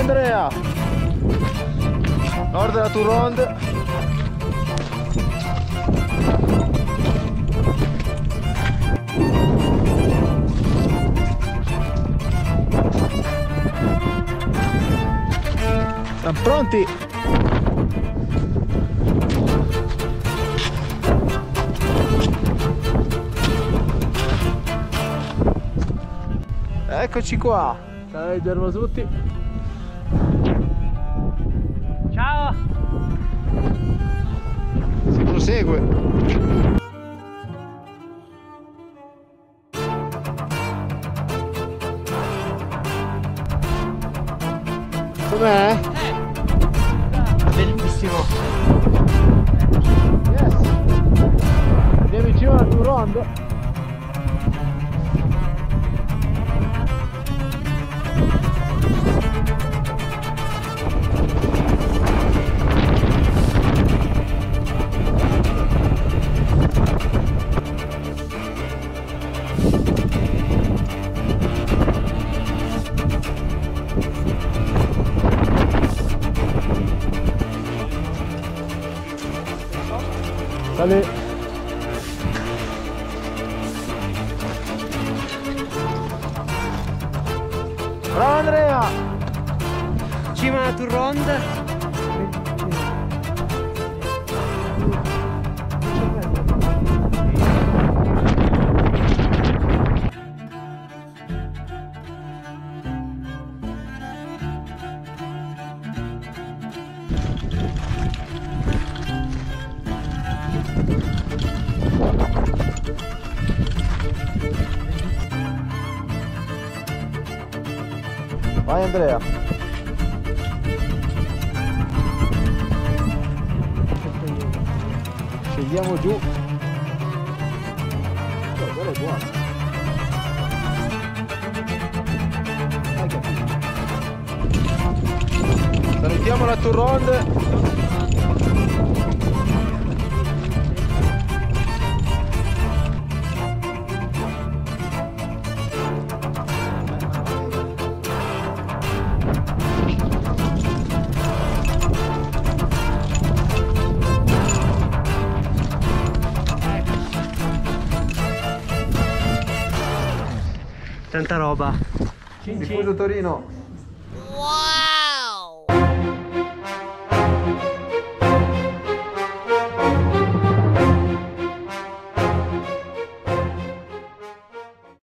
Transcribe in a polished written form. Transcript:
Andrea! Nord della Tour-Ronde. Siamo pronti? Eccoci qua, ciao Gervasutti. Ciao! Si prosegue. Com'è? Bellissimo! Yes! Andiamo vicino alla Tour-Ronde. Salve. Bravo Andrea! Cima alla Tour-Ronde. Vai Andrea! Scendiamo giù. Quello è buono. Hai capito. Salutiamo la Tour-Ronde. Tanta roba. Diffuso Torino.